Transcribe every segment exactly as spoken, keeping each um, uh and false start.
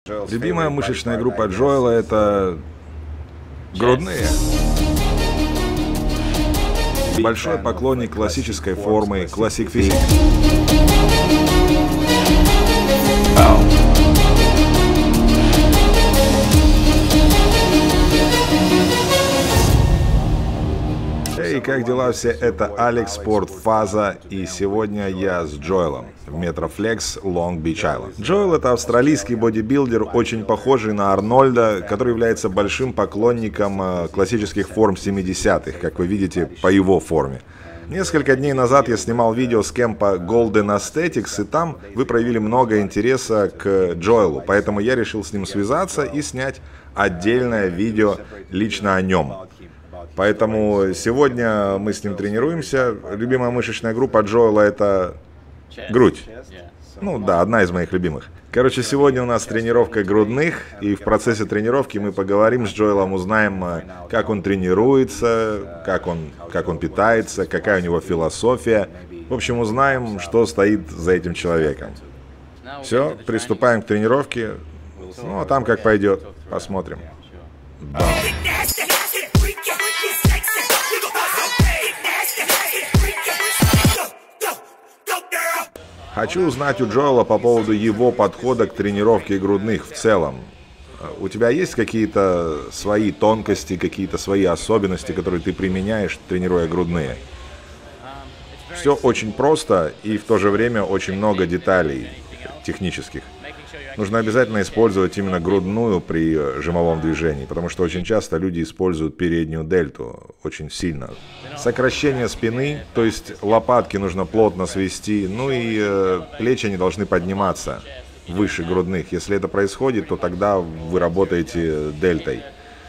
Любимая мышечная группа Джоэла — это грудные. Большой поклонник классической формы, классик физик. Эй, как дела все? Это Алекс Спорт Фаза, и сегодня я с Джоэлом в Metroflex Long Beach Island. Джоэл — это австралийский бодибилдер, очень похожий на Арнольда, который является большим поклонником классических форм семидесятых, как вы видите по его форме. Несколько дней назад я снимал видео с кемпа Golden Aesthetics, и там вы проявили много интереса к Джоэлу, поэтому я решил с ним связаться и снять отдельное видео лично о нем. Поэтому сегодня мы с ним тренируемся. Любимая мышечная группа Джоэла — это грудь. Ну да, одна из моих любимых. Короче, сегодня у нас тренировка грудных, и в процессе тренировки мы поговорим с Джоэлом, узнаем, как он тренируется, как он, как он питается, какая у него философия. В общем, узнаем, что стоит за этим человеком. Все, приступаем к тренировке. Ну, а там как пойдет, посмотрим. Бам. Хочу узнать у Джоэла по поводу его подхода к тренировке грудных в целом. У тебя есть какие-то свои тонкости, какие-то свои особенности, которые ты применяешь, тренируя грудные? Все очень просто и в то же время очень много деталей технических. Нужно обязательно использовать именно грудную при жимовом движении, потому что очень часто люди используют переднюю дельту очень сильно. Сокращение спины, то есть лопатки нужно плотно свести, ну и э, плечи не должны подниматься выше грудных. Если это происходит, то тогда вы работаете дельтой.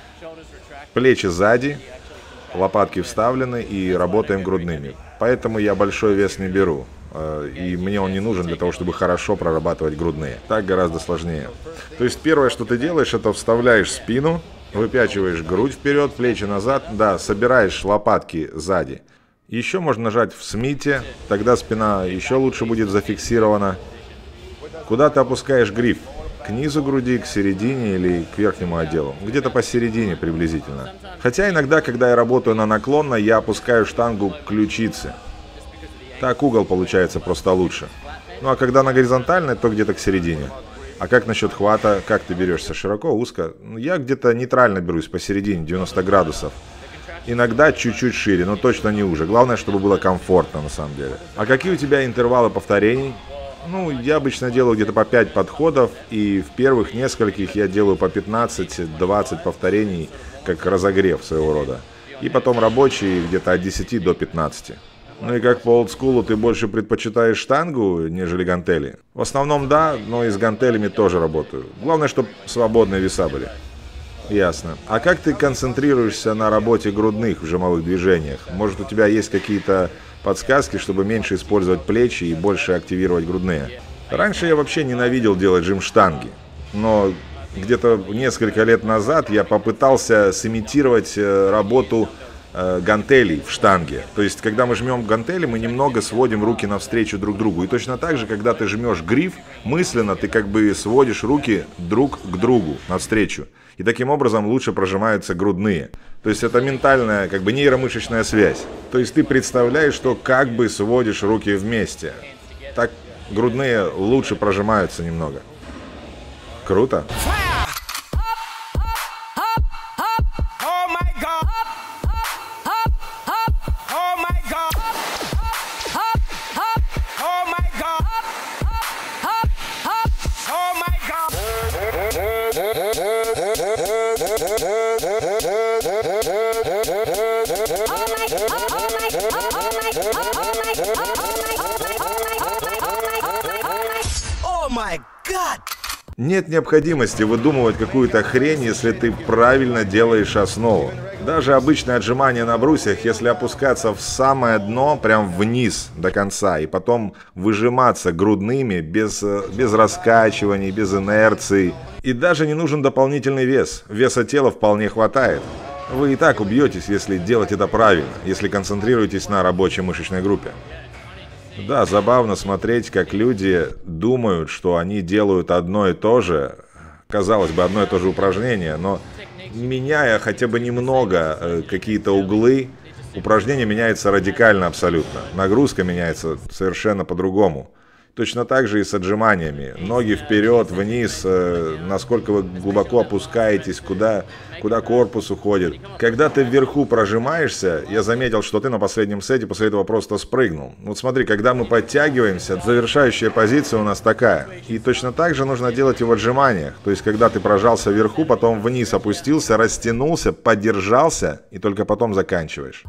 Плечи сзади, лопатки вставлены и работаем грудными. Поэтому я большой вес не беру. И мне он не нужен для того, чтобы хорошо прорабатывать грудные. Так гораздо сложнее. То есть первое, что ты делаешь, это вставляешь спину, выпячиваешь грудь вперед, плечи назад, да, собираешь лопатки сзади. Еще можно нажать в смите, тогда спина еще лучше будет зафиксирована. Куда ты опускаешь гриф? К низу груди, к середине или к верхнему отделу? Где-то посередине приблизительно. Хотя иногда, когда я работаю на наклонно, я опускаю штангу к ключице. Так угол получается просто лучше. Ну а когда на горизонтальной, то где-то к середине. А как насчет хвата? Как ты берешься? Широко, узко? Я где-то нейтрально берусь, посередине, девяносто градусов. Иногда чуть-чуть шире, но точно не уже. Главное, чтобы было комфортно на самом деле. А какие у тебя интервалы повторений? Ну, я обычно делаю где-то по пять подходов, и в первых нескольких я делаю по пятнадцать-двадцать повторений, как разогрев своего рода. И потом рабочие где-то от десяти до пятнадцати. Ну и как по олдскулу, ты больше предпочитаешь штангу, нежели гантели? В основном да, но и с гантелями тоже работаю. Главное, чтобы свободные веса были. Ясно. А как ты концентрируешься на работе грудных в жимовых движениях? Может, у тебя есть какие-то подсказки, чтобы меньше использовать плечи и больше активировать грудные? Раньше я вообще ненавидел делать жим-штанги. Но где-то несколько лет назад я попытался сымитировать работу гантелей в штанге. То есть, когда мы жмем гантели, мы немного сводим руки навстречу друг другу. И точно так же, когда ты жмешь гриф, мысленно ты как бы сводишь руки друг к другу навстречу. И таким образом лучше прожимаются грудные. То есть, это ментальная, как бы нейромышечная связь. То есть, ты представляешь, что как бы сводишь руки вместе. Так грудные лучше прожимаются немного. Круто. Нет необходимости выдумывать какую-то хрень, если ты правильно делаешь основу. Даже обычное отжимание на брусьях, если опускаться в самое дно, прям вниз до конца, и потом выжиматься грудными, без, без раскачиваний, без инерции. И даже не нужен дополнительный вес. Веса тела вполне хватает. Вы и так убьетесь, если делать это правильно, если концентрируетесь на рабочей мышечной группе. Да, забавно смотреть, как люди думают, что они делают одно и то же, Казалось бы, одно и то же упражнение, но меняя хотя бы немного э, какие-то углы, упражнение меняется радикально абсолютно. Нагрузка меняется совершенно по-другому. Точно так же и с отжиманиями. Ноги вперед, вниз, э, насколько вы глубоко опускаетесь, куда, куда корпус уходит. Когда ты вверху прожимаешься, я заметил, что ты на последнем сете после этого просто спрыгнул. Вот смотри, когда мы подтягиваемся, завершающая позиция у нас такая. И точно так же нужно делать и в отжиманиях. То есть, когда ты прожался вверху, потом вниз опустился, растянулся, поддержался, и только потом заканчиваешь.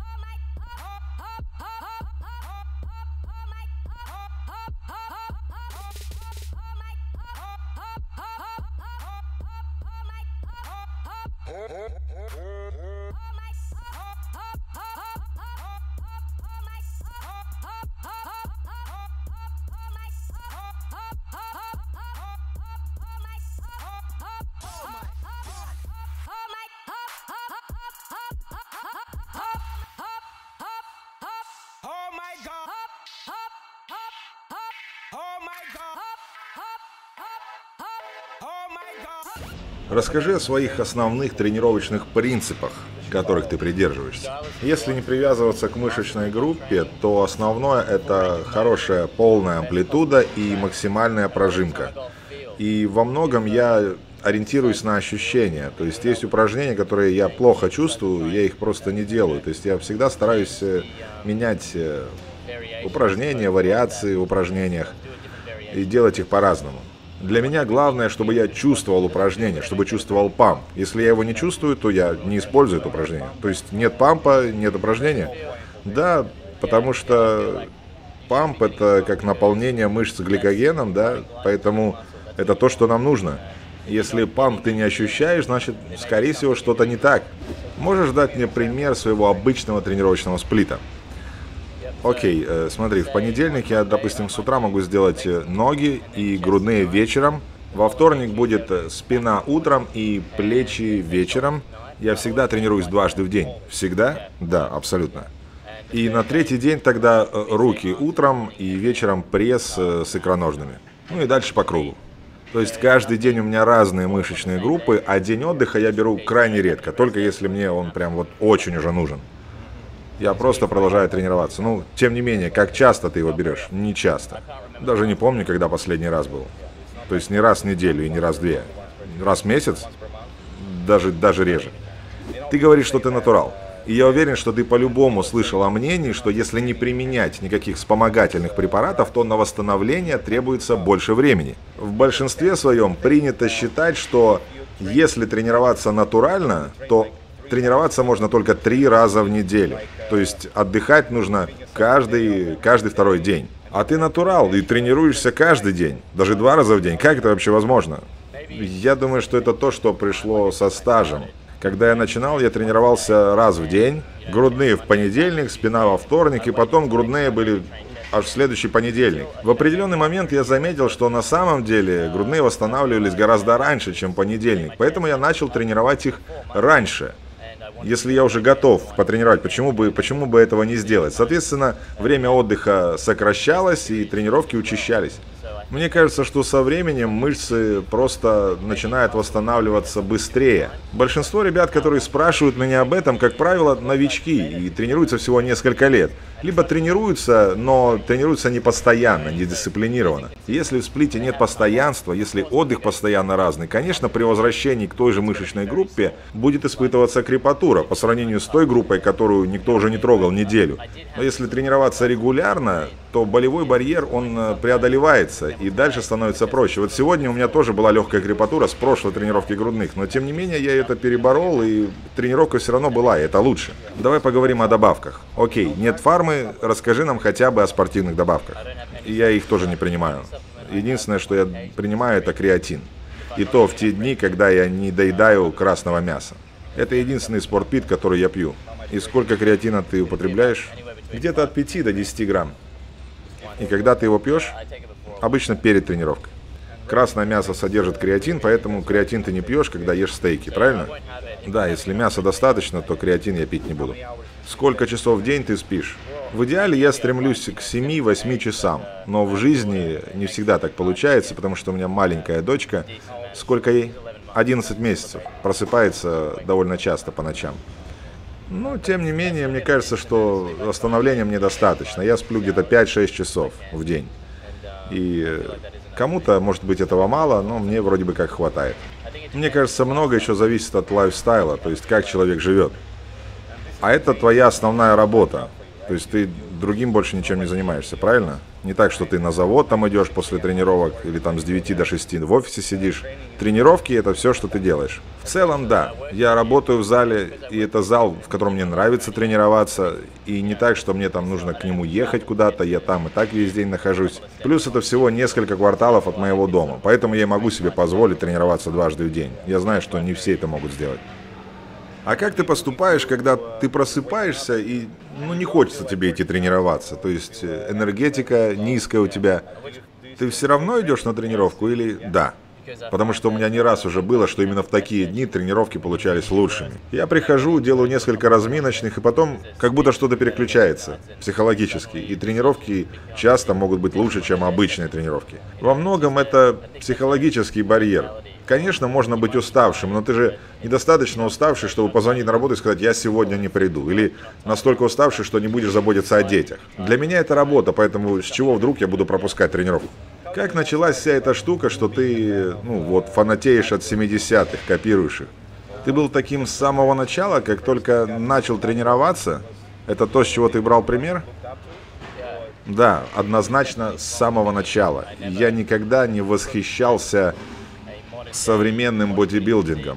Расскажи о своих основных тренировочных принципах, которых ты придерживаешься. Если не привязываться к мышечной группе, то основное это хорошая полная амплитуда и максимальная прожимка. И во многом я ориентируюсь на ощущения. То есть есть упражнения, которые я плохо чувствую, я их просто не делаю. То есть я всегда стараюсь менять упражнения, вариации в упражнениях и делать их по-разному. Для меня главное, чтобы я чувствовал упражнение, чтобы чувствовал памп. Если я его не чувствую, то я не использую это упражнение. То есть нет пампа, нет упражнения. Да, потому что памп это как наполнение мышц гликогеном, да, поэтому это то, что нам нужно. Если памп ты не ощущаешь, значит, скорее всего, что-то не так. Можешь дать мне пример своего обычного тренировочного сплита? Окей, э, смотри, в понедельник я, допустим, с утра могу сделать ноги и грудные вечером. Во вторник будет спина утром и плечи вечером. Я всегда тренируюсь дважды в день. Всегда? Да, абсолютно. И на третий день тогда руки утром и вечером пресс с икроножными. Ну и дальше по кругу. То есть каждый день у меня разные мышечные группы, а день отдыха я беру крайне редко, только если мне он прям вот очень уже нужен. Я просто продолжаю тренироваться. Ну, тем не менее, как часто ты его берешь? Не часто. Даже не помню, когда последний раз был. То есть не раз в неделю и не раз в две. Раз в месяц? Даже, даже реже. Ты говоришь, что ты натурал. И я уверен, что ты по-любому слышал о мнении, что если не применять никаких вспомогательных препаратов, то на восстановление требуется больше времени. В большинстве своем принято считать, что если тренироваться натурально, то тренироваться можно только три раза в неделю. То есть отдыхать нужно каждый, каждый второй день. А ты натурал и тренируешься каждый день, даже два раза в день. Как это вообще возможно? Я думаю, что это то, что пришло со стажем. Когда я начинал, я тренировался раз в день. Грудные в понедельник, спина во вторник, и потом грудные были аж в следующий понедельник. В определенный момент я заметил, что на самом деле грудные восстанавливались гораздо раньше, чем понедельник. Поэтому я начал тренировать их раньше. Если я уже готов потренировать, почему бы, почему бы этого не сделать? Соответственно, время отдыха сокращалось и тренировки учащались. Мне кажется, что со временем мышцы просто начинают восстанавливаться быстрее. Большинство ребят, которые спрашивают меня об этом, как правило, новички и тренируются всего несколько лет. Либо тренируются, но тренируются не постоянно, не дисциплинированно. Если в сплите нет постоянства, если отдых постоянно разный, конечно, при возвращении к той же мышечной группе будет испытываться крепатура по сравнению с той группой, которую никто уже не трогал неделю. Но если тренироваться регулярно, то болевой барьер, он преодолевается, и дальше становится проще. Вот сегодня у меня тоже была легкая крепатура с прошлой тренировки грудных, но тем не менее я это переборол, и тренировка все равно была, и это лучше. Давай поговорим о добавках. Окей, нет фармы, расскажи нам хотя бы о спортивных добавках. И я их тоже не принимаю. Единственное, что я принимаю, это креатин. И то в те дни, когда я не доедаю красного мяса. Это единственный спортпит, который я пью. И сколько креатина ты употребляешь? Где-то от пяти до десяти грамм. И когда ты его пьешь? Обычно перед тренировкой. Красное мясо содержит креатин, поэтому креатин ты не пьешь, когда ешь стейки, правильно? Да, если мяса достаточно, то креатин я пить не буду. Сколько часов в день ты спишь? В идеале я стремлюсь к семи-восьми часам, но в жизни не всегда так получается, потому что у меня маленькая дочка. Сколько ей? одиннадцать месяцев, просыпается довольно часто по ночам. Но, тем не менее, мне кажется, что восстановления мне достаточно. Я сплю где-то пять-шесть часов в день. И кому-то, может быть, этого мало, но мне вроде бы как хватает. Мне кажется, много еще зависит от лайфстайла, то есть как человек живет. А это твоя основная работа. То есть ты другим больше ничем не занимаешься, правильно? Не так, что ты на завод там идешь после тренировок или там с девяти до шести в офисе сидишь. Тренировки — это все, что ты делаешь. В целом, да, я работаю в зале, и это зал, в котором мне нравится тренироваться. И не так, что мне там нужно к нему ехать куда-то, я там и так весь день нахожусь. Плюс это всего несколько кварталов от моего дома, поэтому я могу себе позволить тренироваться дважды в день. Я знаю, что не все это могут сделать. А как ты поступаешь, когда ты просыпаешься и, ну, не хочется тебе идти тренироваться? То есть энергетика низкая у тебя. Ты все равно идешь на тренировку или да? Потому что у меня не раз уже было, что именно в такие дни тренировки получались лучшими. Я прихожу, делаю несколько разминочных, и потом как будто что-то переключается психологически. И тренировки часто могут быть лучше, чем обычные тренировки. Во многом это психологический барьер. Конечно, можно быть уставшим, но ты же недостаточно уставший, чтобы позвонить на работу и сказать: я сегодня не приду. Или настолько уставший, что не будешь заботиться о детях. Для меня это работа, поэтому с чего вдруг я буду пропускать тренировку? Как началась вся эта штука, что ты, ну вот, фанатеешь от семидесятых, копируешь их? Ты был таким с самого начала, как только начал тренироваться? Это то, с чего ты брал пример? Да, однозначно с самого начала. Я никогда не восхищался современным бодибилдингом.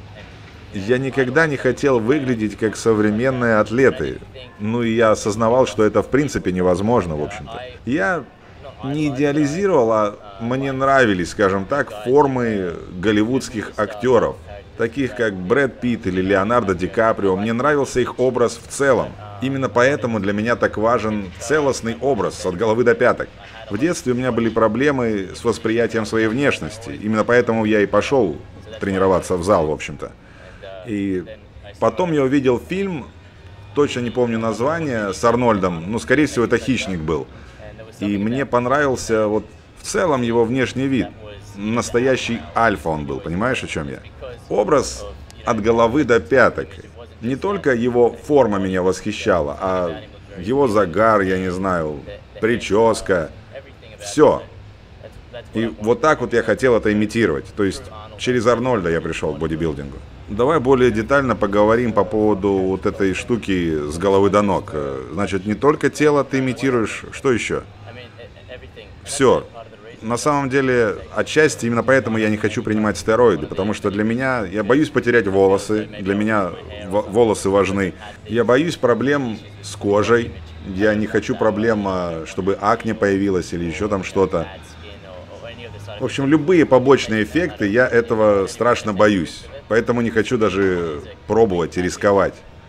Я никогда не хотел выглядеть как современные атлеты. Ну и я осознавал, что это в принципе невозможно, в общем-то. Я не идеализировал, а мне нравились, скажем так, формы голливудских актеров, таких как Брэд Питт или Леонардо Ди Каприо. Мне нравился их образ в целом. Именно поэтому для меня так важен целостный образ от головы до пяток. В детстве у меня были проблемы с восприятием своей внешности. Именно поэтому я и пошел тренироваться в зал, в общем-то. И потом я увидел фильм, точно не помню название, с Арнольдом. Ну, скорее всего, это «Хищник» был. И мне понравился вот в целом его внешний вид. Настоящий альфа он был, понимаешь, о чем я? Образ от головы до пяток. Не только его форма меня восхищала, а его загар, я не знаю, прическа, все. И вот так вот я хотел это имитировать. То есть через Арнольда я пришел к бодибилдингу. Давай более детально поговорим по поводу вот этой штуки с головы до ног. Значит, не только тело ты имитируешь, что еще? Все. На самом деле, отчасти именно поэтому я не хочу принимать стероиды, потому что для меня, я боюсь потерять волосы, для меня волосы важны. Я боюсь проблем с кожей, я не хочу проблем, чтобы акне появилось или еще там что-то. В общем, любые побочные эффекты, я этого страшно боюсь, поэтому не хочу даже пробовать и рисковать.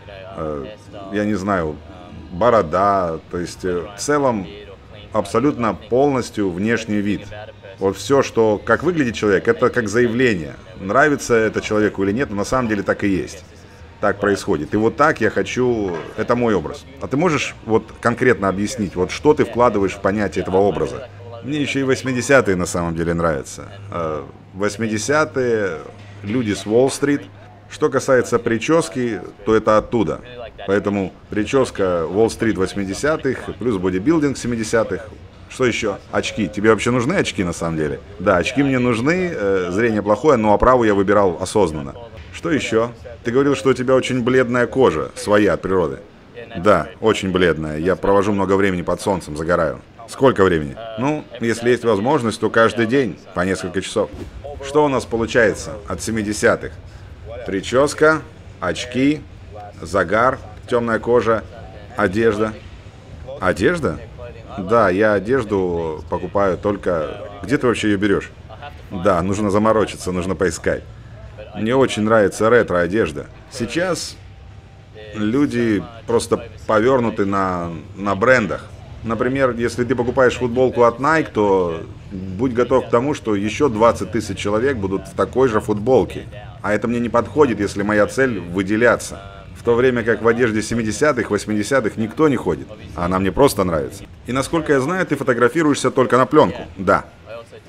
Я не знаю, борода, то есть в целом абсолютно полностью внешний вид. Вот все, что, как выглядит человек, это как заявление. Нравится это человеку или нет, но на самом деле так и есть. Так происходит. И вот так я хочу, это мой образ. А ты можешь вот конкретно объяснить, вот что ты вкладываешь в понятие этого образа? Мне еще и восьмидесятые на самом деле нравятся. восьмидесятые, люди с Уолл-стрит. Что касается прически, то это оттуда. Поэтому прическа Уолл-стрит восьмидесятых, плюс бодибилдинг семидесятых. Что еще? Очки. Тебе вообще нужны очки на самом деле? Да, очки мне нужны, э, зрение плохое, но оправу я выбирал осознанно. Что еще? Ты говорил, что у тебя очень бледная кожа, своя от природы. Да, очень бледная. Я провожу много времени под солнцем, загораю. Сколько времени? Ну, если есть возможность, то каждый день, по несколько часов. Что у нас получается от семидесятых? Прическа, очки, загар, темная кожа, одежда. Одежда? Да, я одежду покупаю только... Где ты вообще ее берешь? Да, нужно заморочиться, нужно поискать. Мне очень нравится ретро-одежда. Сейчас люди просто повернуты на, на брендах. Например, если ты покупаешь футболку от Nike, то будь готов к тому, что еще двадцать тысяч человек будут в такой же футболке. А это мне не подходит, если моя цель выделяться. В то время как в одежде семидесятых, восьмидесятых никто не ходит. А она мне просто нравится. И насколько я знаю, ты фотографируешься только на пленку. Да.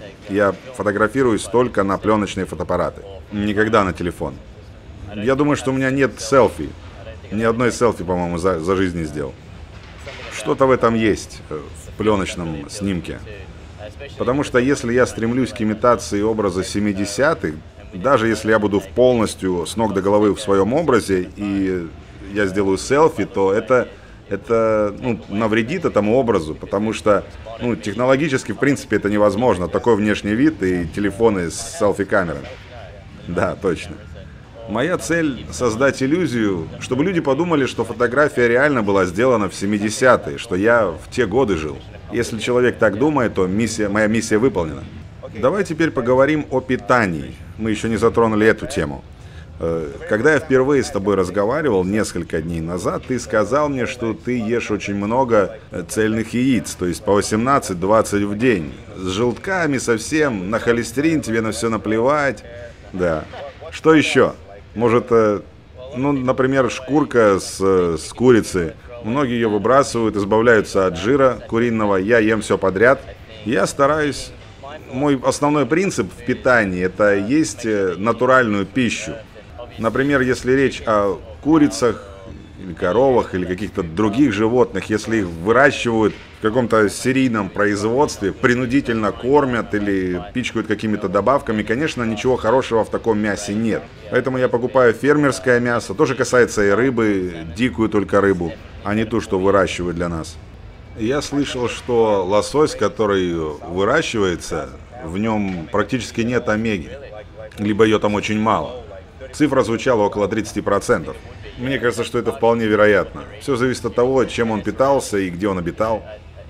Я фотографируюсь только на пленочные фотоаппараты. Никогда на телефон. Я думаю, что у меня нет селфи. Ни одной селфи, по-моему, за, за жизнь не сделал. Что-то в этом есть, в пленочном снимке. Потому что если я стремлюсь к имитации образа семидесятых, даже если я буду полностью с ног до головы в своем образе, и я сделаю селфи, то это, это ну, навредит этому образу, потому что ну, технологически, в принципе, это невозможно. Такой внешний вид и телефоны с селфи-камерами. Да, точно. Моя цель — создать иллюзию, чтобы люди подумали, что фотография реально была сделана в семидесятые, что я в те годы жил. Если человек так думает, то миссия, моя миссия выполнена. Давай теперь поговорим о питании. Мы еще не затронули эту тему. Когда я впервые с тобой разговаривал несколько дней назад, ты сказал мне, что ты ешь очень много цельных яиц, то есть по восемнадцать-двадцать в день. С желтками совсем, на холестерин тебе на все наплевать. Да. Что еще? Может, ну, например, шкурка с, с курицы. Многие ее выбрасывают, избавляются от жира куриного. Я ем все подряд. Я стараюсь... Мой основной принцип в питании – это есть натуральную пищу. Например, если речь о курицах, или коровах, или каких-то других животных, если их выращивают в каком-то серийном производстве, принудительно кормят или пичкают какими-то добавками, конечно, ничего хорошего в таком мясе нет. Поэтому я покупаю фермерское мясо. То же касается и рыбы, дикую только рыбу, а не ту, что выращивают для нас. Я слышал, что лосось, который выращивается, в нем практически нет омеги, либо ее там очень мало. Цифра звучала около тридцати процентов. Мне кажется, что это вполне вероятно. Все зависит от того, чем он питался и где он обитал.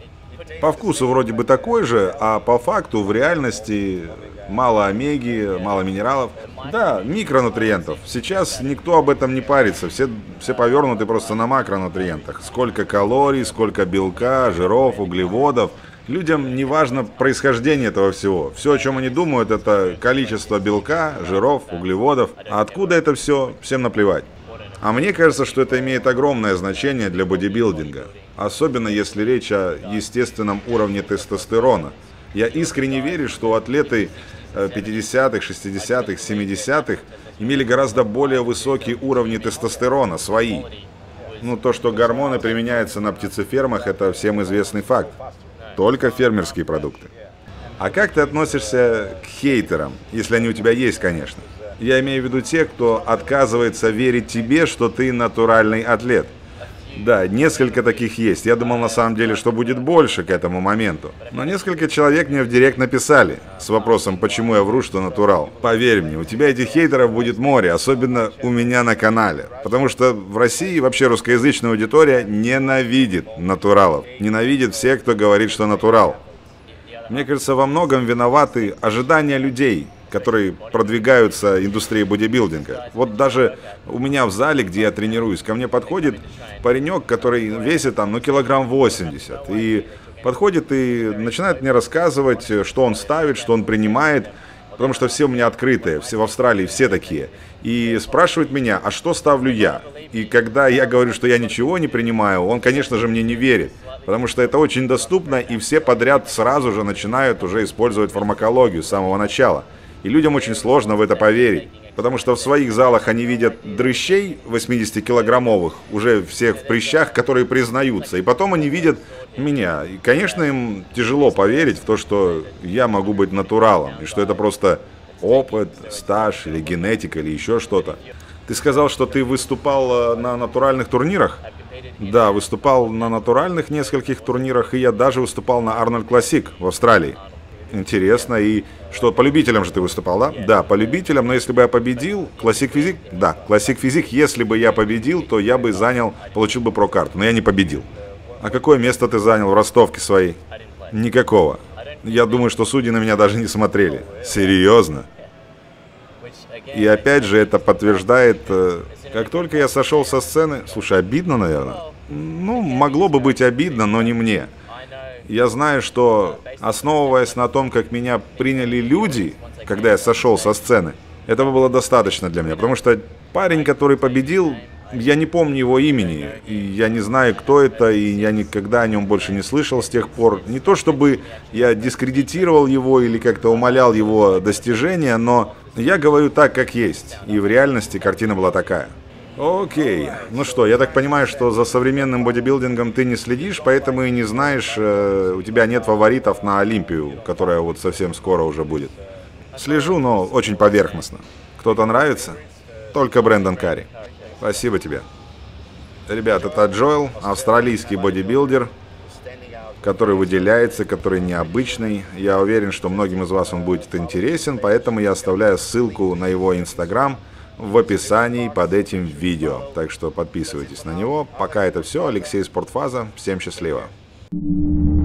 По вкусу вроде бы такой же, а по факту в реальности мало омеги, мало минералов. Да, микронутриентов. Сейчас никто об этом не парится. Все, все повернуты просто на макронутриентах. Сколько калорий, сколько белка, жиров, углеводов. Людям не важно происхождение этого всего. Все, о чем они думают, это количество белка, жиров, углеводов. А откуда это все, всем наплевать. А мне кажется, что это имеет огромное значение для бодибилдинга. Особенно если речь о естественном уровне тестостерона. Я искренне верю, что атлеты пятидесятых, шестидесятых, семидесятых имели гораздо более высокие уровни тестостерона, свои. Ну, то, что гормоны применяются на птицефермах, это всем известный факт. Только фермерские продукты. А как ты относишься к хейтерам, если они у тебя есть, конечно? Я имею в виду тех, кто отказывается верить тебе, что ты натуральный атлет. Да, несколько таких есть. Я думал на самом деле, что будет больше к этому моменту. Но несколько человек мне в директ написали с вопросом, почему я вру, что натурал. Поверь мне, у тебя этих хейтеров будет море, особенно у меня на канале. Потому что в России вообще русскоязычная аудитория ненавидит натуралов. Ненавидит всех, кто говорит, что натурал. Мне кажется, во многом виноваты ожидания людей, которые продвигаются индустрией бодибилдинга. Вот даже у меня в зале, где я тренируюсь, ко мне подходит паренек, который весит там, ну, килограмм восемьдесят. И подходит и начинает мне рассказывать, что он ставит, что он принимает. Потому что все у меня открытые, все в Австралии, все такие. И спрашивает меня, а что ставлю я? И когда я говорю, что я ничего не принимаю, он, конечно же, мне не верит. Потому что это очень доступно, и все подряд сразу же начинают уже использовать фармакологию с самого начала. И людям очень сложно в это поверить. Потому что в своих залах они видят дрыщей восьмидесятикилограммовых, уже всех в прыщах, которые признаются. И потом они видят меня. И, конечно, им тяжело поверить в то, что я могу быть натуралом. И что это просто опыт, стаж или генетика или еще что-то. Ты сказал, что ты выступал на натуральных турнирах? Да, выступал на натуральных нескольких турнирах. И я даже выступал на Arnold Classic в Австралии. Интересно. И что, по любителям же ты выступал, да? Да, по любителям, но если бы я победил, Classic Physique, да, Classic Physique, если бы я победил, то я бы занял, получил бы про-карту, но я не победил. А какое место ты занял в ростовке своей? Никакого. Я думаю, что судьи на меня даже не смотрели. Серьезно? И опять же это подтверждает, как только я сошел со сцены, слушай, обидно, наверное? Ну, могло бы быть обидно, но не мне. Я знаю, что, основываясь на том, как меня приняли люди, когда я сошел со сцены, этого было достаточно для меня. Потому что парень, который победил, Я не помню его имени, и я не знаю, кто это, и я никогда о нем больше не слышал с тех пор. Не то чтобы я дискредитировал его или как-то умалял его достижения, но я говорю так, как есть. И в реальности картина была такая. Окей. Ну что, я так понимаю, что за современным бодибилдингом ты не следишь, поэтому и не знаешь, э, у тебя нет фаворитов на Олимпию, которая вот совсем скоро уже будет. Слежу, но очень поверхностно. Кто-то нравится? Только Брэндон Карри. Спасибо тебе. Ребят, это Джоэл, австралийский бодибилдер, который выделяется, который необычный. Я уверен, что многим из вас он будет интересен, поэтому я оставляю ссылку на его инстаграм в описании под этим видео. Так что подписывайтесь на него. Пока это все. Алексей Спортфаза. Всем счастливо.